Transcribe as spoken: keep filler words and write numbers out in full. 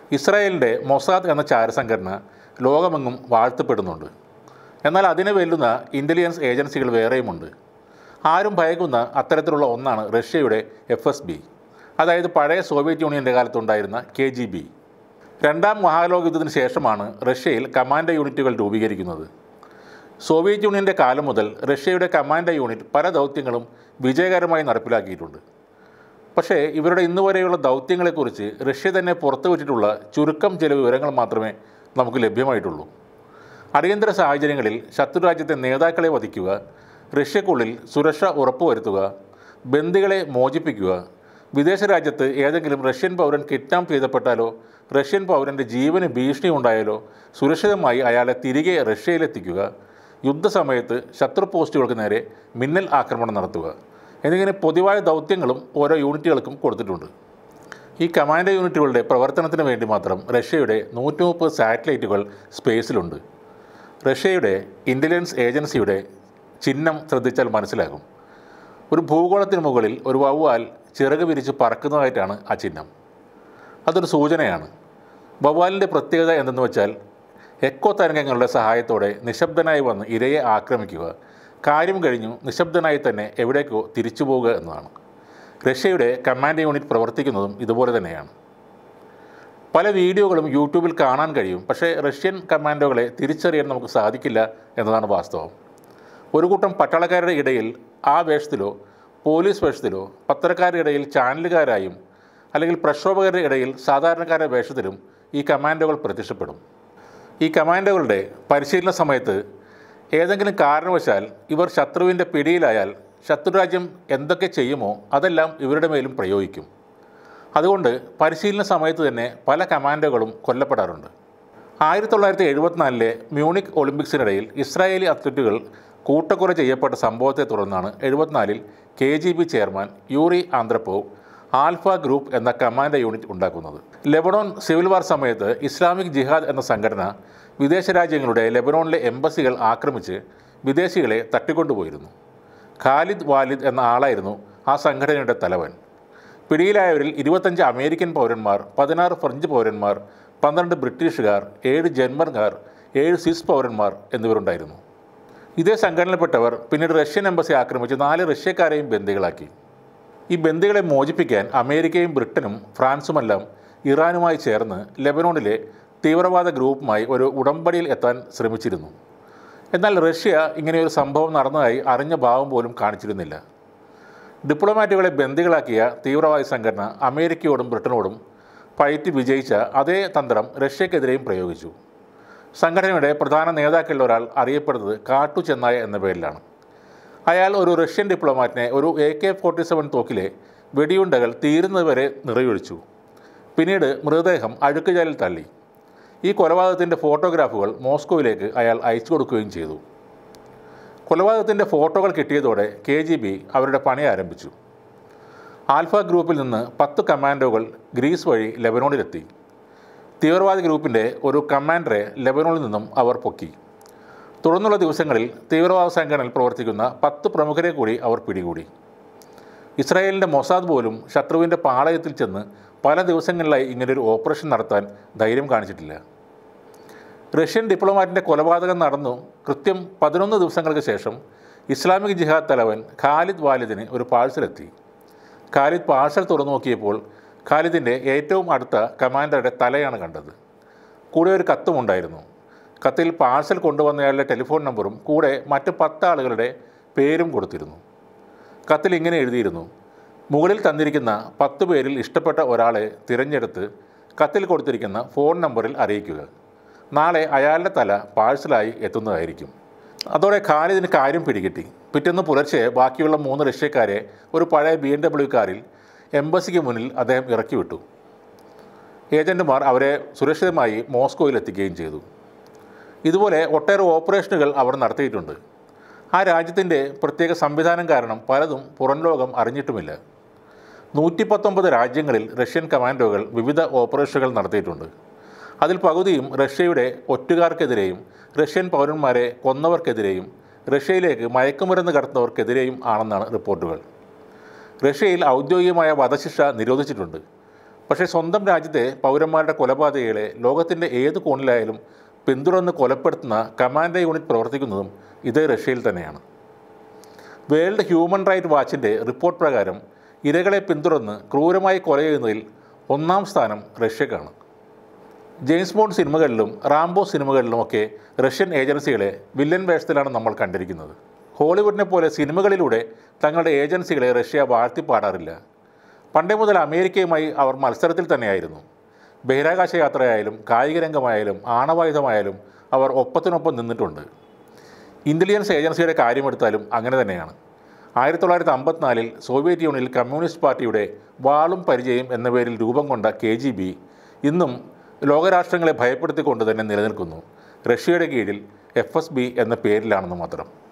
ഇസ്രായേലിൻ്റെ മൊസാദ് എന്ന ചാരസംഘടന ലോകമെങ്ങും വാഴ്ത്തപ്പെടുന്നുണ്ട്. എന്നാൽ അതിനെ വെല്ലുന്ന ഇൻ്റലിജൻസ് ഏജൻസികൾ വേറെയുമുണ്ട്. ആരും ഭയക്കുന്ന അത്തരത്തിലുള്ള ഒന്നാണ് റഷ്യയുടെ എഫ് എസ് ബി, അതായത് പഴയ സോവിയറ്റ് യൂണിയൻ്റെ കാലത്തുണ്ടായിരുന്ന കെ ജി ബി. രണ്ടാം മഹാലോകയുദ്ധത്തിന് ശേഷമാണ് റഷ്യയിൽ കമാൻഡോ യൂണിറ്റുകൾ രൂപീകരിക്കുന്നത്. സോവിയറ്റ് യൂണിയൻ്റെ കാലം മുതൽ റഷ്യയുടെ കമാൻഡോ യൂണിറ്റ് പല ദൗത്യങ്ങളും വിജയകരമായി നടപ്പിലാക്കിയിട്ടുണ്ട്. പക്ഷേ ഇവരുടെ ഇന്നുവരെയുള്ള ദൗത്യങ്ങളെക്കുറിച്ച് റഷ്യ തന്നെ പുറത്തുവിട്ടിട്ടുള്ള ചുരുക്കം ചില വിവരങ്ങൾ മാത്രമേ നമുക്ക് ലഭ്യമായിട്ടുള്ളൂ. അടിയന്തര സാഹചര്യങ്ങളിൽ ശത്രുരാജ്യത്തെ നേതാക്കളെ വധിക്കുക, റഷ്യക്കുള്ളിൽ സുരക്ഷ ഉറപ്പുവരുത്തുക, ബന്ദികളെ മോചിപ്പിക്കുക, വിദേശ രാജ്യത്ത് ഏതെങ്കിലും റഷ്യൻ പൗരൻ കിഡ്നാപ്പ് ചെയ്യപ്പെട്ടാലോ റഷ്യൻ പൗരൻ്റെ ജീവന് ഭീഷണി ഉണ്ടായാലോ സുരക്ഷിതമായി അയാളെ തിരികെ റഷ്യയിലെത്തിക്കുക, യുദ്ധസമയത്ത് ശത്രു പോസ്റ്റുകൾക്ക് നേരെ മിന്നൽ ആക്രമണം നടത്തുക എന്നിങ്ങനെ പൊതുവായ ദൗത്യങ്ങളും ഓരോ യൂണിറ്റുകൾക്കും കൊടുത്തിട്ടുണ്ട്. ഈ കമാൻഡോ യൂണിറ്റുകളുടെ പ്രവർത്തനത്തിന് വേണ്ടി മാത്രം റഷ്യയുടെ നൂറ്റി മുപ്പത് സാറ്റലൈറ്റുകൾ സ്പേസിലുണ്ട്. റഷ്യയുടെ ഇൻ്റലിജൻസ് ഏജൻസിയുടെ ചിഹ്നം ശ്രദ്ധിച്ചാൽ മനസ്സിലാകും. ഒരു ഭൂഗോളത്തിന് മുകളിൽ ഒരു വവ്വാൽ ചിറക് വിരിച്ച് പറക്കുന്നതായിട്ടാണ് ആ ചിഹ്നം. അതൊരു സൂചനയാണ്. വവ്വാലിൻ്റെ പ്രത്യേകത എന്തെന്ന് വെച്ചാൽ എക്കോ തരംഗങ്ങളുടെ സഹായത്തോടെ നിശബ്ദനായി വന്ന് ഇരയെ ആക്രമിക്കുക, കാര്യം കഴിഞ്ഞു നിശബ്ദനായി തന്നെ എവിടേക്കോ തിരിച്ചു പോവുക എന്നതാണ്. റഷ്യയുടെ കമാൻഡോ യൂണിറ്റ് പ്രവർത്തിക്കുന്നതും ഇതുപോലെ തന്നെയാണ്. പല വീഡിയോകളും യൂട്യൂബിൽ കാണാൻ കഴിയും. പക്ഷേ റഷ്യൻ കമാൻഡോകളെ തിരിച്ചറിയാൻ നമുക്ക് സാധിക്കില്ല എന്നതാണ് വാസ്തവം. ഒരു കൂട്ടം പട്ടാളക്കാരുടെ ഇടയിൽ ആ വേഷത്തിലോ പോലീസ് വേഷത്തിലോ, പത്രക്കാരുടെ ഇടയിൽ ചാനലുകാരായും അല്ലെങ്കിൽ പ്രക്ഷോഭകരുടെ ഇടയിൽ സാധാരണക്കാരുടെ വേഷത്തിലും ഈ കമാൻഡോകൾ പ്രത്യക്ഷപ്പെടും. ഈ കമാൻഡോകളുടെ പരിശീലന സമയത്ത് ഏതെങ്കിലും കാരണവശാൽ ഇവർ ശത്രുവിൻ്റെ പിടിയിലായാൽ ശത്രുരാജ്യം എന്തൊക്കെ ചെയ്യുമോ അതെല്ലാം ഇവരുടെ മേലും പ്രയോഗിക്കും. അതുകൊണ്ട് പരിശീലന സമയത്ത് തന്നെ പല കമാൻഡോകളും കൊല്ലപ്പെടാറുണ്ട്. ആയിരത്തി തൊള്ളായിരത്തി എഴുപത്തിനാലിലെ മ്യൂണിക് ഒളിമ്പിക്സിനിടയിൽ ഇസ്രായേലി അത്ലറ്റുകൾ കൂട്ടക്കൊല ചെയ്യപ്പെട്ട സംഭവത്തെ തുടർന്നാണ് എഴുപത്തിനാലിൽ K G B chairman Yuri Andropov Alpha Group എന്ന കമാൻഡോ യൂണിറ്റ് ഉണ്ടാക്കുന്നത്. ലെബനോൺ സിവിൽ വാർ സമയത്ത് ഇസ്ലാമിക് ജിഹാദ് എന്ന സംഘടന വിദേശ രാജ്യങ്ങളുടെ ലെബനോണിലെ എംബസികൾ ആക്രമിച്ച് വിദേശികളെ തട്ടിക്കൊണ്ടുപോയിരുന്നു. ഖാലിദ് വാലിദ് എന്ന ആളായിരുന്നു ആ സംഘടനയുടെ തലവൻ. പിടിയിലായവരിൽ ഇരുപത്തഞ്ച് അമേരിക്കൻ പൗരന്മാർ, പതിനാറ് ഫ്രഞ്ച് പൗരന്മാർ, പന്ത്രണ്ട് ബ്രിട്ടീഷുകാർ, ഏഴ് ജർമ്മൻകാർ, ഏഴ് സ്വിസ് പൗരന്മാർ എന്നിവരുണ്ടായിരുന്നു. ഇതേ സംഘടനയിൽപ്പെട്ടവർ പിന്നീട് റഷ്യൻ എംബസി ആക്രമിച്ച് നാല് റഷ്യക്കാരെയും ബന്ദികളാക്കി. ഈ ബന്ദികളെ മോചിപ്പിക്കാൻ അമേരിക്കയും ബ്രിട്ടനും ഫ്രാൻസുമെല്ലാം ഇറാനുമായി ചേർന്ന് ലെബനോണിലെ തീവ്രവാദ ഗ്രൂപ്പുമായി ഒരു ഉടമ്പടിയിൽ എത്താൻ ശ്രമിച്ചിരുന്നു. എന്നാൽ റഷ്യ ഇങ്ങനെയൊരു സംഭവം നടന്നതായി അറിഞ്ഞ ഭാവം പോലും കാണിച്ചിരുന്നില്ല. ഡിപ്ലോമാറ്റുകളെ ബന്ദികളാക്കിയ തീവ്രവാദി സംഘടന അമേരിക്കയോടും ബ്രിട്ടനോടും പയറ്റി വിജയിച്ച അതേ തന്ത്രം റഷ്യക്കെതിരെയും പ്രയോഗിച്ചു. സംഘടനയുടെ പ്രധാന നേതാക്കളിൽ ഒരാൾ അറിയപ്പെടുന്നത് കാട്ടു ചെന്നായ എന്ന പേരിലാണ്. അയാൾ ഒരു റഷ്യൻ ഡിപ്ലോമാറ്റിനെ ഒരു എ കെ ഫോർട്ടി സെവൻ തോക്കിലെ വെടിയുണ്ടകൾ തീരുന്നതുവരെ നിറയൊഴിച്ചു. പിന്നീട് മൃതദേഹം അഴുക്കുചാലിൽ തള്ളി. ഈ കൊലപാതകത്തിൻ്റെ ഫോട്ടോഗ്രാഫുകൾ മോസ്കോയിലേക്ക് അയാൾ അയച്ചു കൊടുക്കുകയും ചെയ്തു. കൊലപാതകത്തിൻ്റെ ഫോട്ടോകൾ കിട്ടിയതോടെ കെ ജി ബി അവരുടെ പണി ആരംഭിച്ചു. ആൽഫ ഗ്രൂപ്പിൽ നിന്ന് പത്ത് കമാൻഡോകൾ ഗ്രീസ് വഴി ലെബനോണിലെത്തി. തീവ്രവാദി ഗ്രൂപ്പിൻ്റെ ഒരു കമാൻഡറെ ലെബനോണിൽ നിന്നും അവർ പൊക്കി. തുടർന്നുള്ള ദിവസങ്ങളിൽ തീവ്രവാദ സംഘടനയിൽ പ്രവർത്തിക്കുന്ന പത്ത് പ്രമുഖരെ കൂടി അവർ പിടികൂടി. ഇസ്രായേലിൻ്റെ മൊസാദ് പോലും ശത്രുവിൻ്റെ പാളയത്തിൽ ചെന്ന് പല ദിവസങ്ങളിലായി ഇങ്ങനൊരു ഓപ്പറേഷൻ നടത്താൻ ധൈര്യം കാണിച്ചിട്ടില്ല. റഷ്യൻ ഡിപ്ലോമാറ്റിൻ്റെ കൊലപാതകം നടന്നു കൃത്യം പതിനൊന്ന് ദിവസങ്ങൾക്ക് ശേഷം ഇസ്ലാമിക് ജിഹാദ് തലവൻ ഖാലിദ് വാലിദിന് ഒരു പാഴ്സലെത്തി. ഖാലിദ് പാഴ്സൽ തുറന്നു നോക്കിയപ്പോൾ ഖാലിദിൻ്റെ ഏറ്റവും അടുത്ത കമാൻഡറുടെ തലയാണ് കണ്ടത്. കൂടെ ഒരു കത്തും ഉണ്ടായിരുന്നു. കത്തിൽ പാഴ്സൽ കൊണ്ടുവന്നയാളുടെ ടെലിഫോൺ നമ്പറും കൂടെ മറ്റ് പത്ത് ആളുകളുടെ പേരും കൊടുത്തിരുന്നു. കത്തിൽ ഇങ്ങനെ എഴുതിയിരുന്നു: മുകളിൽ തന്നിരിക്കുന്ന പത്ത് പേരിൽ ഇഷ്ടപ്പെട്ട ഒരാളെ തിരഞ്ഞെടുത്ത് കത്തിൽ കൊടുത്തിരിക്കുന്ന ഫോൺ നമ്പറിൽ അറിയിക്കുക. നാളെ അയാളുടെ തല പാഴ്സലായി എത്തുന്നതായിരിക്കും. അതോടെ ഖാലിദിന് കാര്യം പിടികിട്ടി. പിറ്റേന്ന് പുലർച്ചെ ബാക്കിയുള്ള മൂന്ന് റഷ്യക്കാരെ ഒരു പഴയ ബി എം ഡബ്ല്യു കാറിൽ എംബസിക്ക് മുന്നിൽ അദ്ദേഹം ഇറക്കി വിട്ടു. ഏജൻറ്റുമാർ അവരെ സുരക്ഷിതമായി മോസ്കോയിൽ എത്തിക്കുകയും ചെയ്തു. ഇതുപോലെ ഒട്ടേറെ ഓപ്പറേഷനുകൾ അവർ നടത്തിയിട്ടുണ്ട്. ആ രാജ്യത്തിൻ്റെ പ്രത്യേക സംവിധാനം കാരണം പലതും പുറം ലോകം അറിഞ്ഞിട്ടുമില്ല. നൂറ്റി പത്തൊമ്പത് രാജ്യങ്ങളിൽ റഷ്യൻ കമാൻഡോകൾ വിവിധ ഓപ്പറേഷനുകൾ നടത്തിയിട്ടുണ്ട്. അതിൽ പകുതിയും റഷ്യയുടെ ഒറ്റുകാർക്കെതിരെയും റഷ്യൻ പൗരന്മാരെ കൊന്നവർക്കെതിരെയും റഷ്യയിലേക്ക് മയക്കുമരുന്ന് കടത്തുന്നവർക്കെതിരെയും ആണെന്നാണ് റിപ്പോർട്ടുകൾ. റഷ്യയിൽ ഔദ്യോഗികമായ വധശിക്ഷ നിരോധിച്ചിട്ടുണ്ട്. പക്ഷേ സ്വന്തം രാജ്യത്തെ പൗരന്മാരുടെ കൊലപാതകങ്ങളെ ലോകത്തിൻ്റെ ഏത് കോണിലായാലും പിന്തുടർന്ന് കൊലപ്പെടുത്തുന്ന കമാൻഡോ യൂണിറ്റ് പ്രവർത്തിക്കുന്നതും ഇതേ റഷ്യയിൽ തന്നെയാണ്. വേൾഡ് ഹ്യൂമൻ റൈറ്റ് വാച്ചിൻ്റെ റിപ്പോർട്ട് പ്രകാരം ഇരകളെ പിന്തുടർന്ന് ക്രൂരമായി കൊല ചെയ്യുന്നതിൽ ഒന്നാം സ്ഥാനം റഷ്യക്കാണ്. ജെയിംസ് ബോണ്ട് സിനിമകളിലും റാംബോ സിനിമകളിലുമൊക്കെ റഷ്യൻ ഏജൻസികളെ വില്ലൻ വേഷത്തിലാണ് നമ്മൾ കണ്ടിരിക്കുന്നത്. ഹോളിവുഡിനെ പോലെ സിനിമകളിലൂടെ തങ്ങളുടെ ഏജൻസികളെ റഷ്യ വാഴ്ത്തിപ്പാടാറില്ല. പണ്ടേ മുതൽ അമേരിക്കയുമായി അവർ മത്സരത്തിൽ തന്നെയായിരുന്നു. ബഹിരാകാശ യാത്രയായാലും കായിക രംഗമായാലും ആണവായുധമായാലും അവർ ഒപ്പത്തിനൊപ്പം നിന്നിട്ടുണ്ട്. ഇൻ്റലിജൻസ് ഏജൻസിയുടെ കാര്യമെടുത്താലും അങ്ങനെ തന്നെയാണ്. ആയിരത്തി തൊള്ളായിരത്തി അമ്പത്തിനാലിൽ സോവിയറ്റ് യൂണിയനിൽ കമ്മ്യൂണിസ്റ്റ് പാർട്ടിയുടെ വാളും പരിചയം എന്ന പേരിൽ രൂപം കൊണ്ട കെ ജി ബി ഇന്നും ലോകരാഷ്ട്രങ്ങളെ ഭയപ്പെടുത്തിക്കൊണ്ട് തന്നെ നിലനിൽക്കുന്നു. റഷ്യയുടെ കീഴിൽ എഫ് എസ് ബി എന്ന പേരിലാണെന്ന് മാത്രം.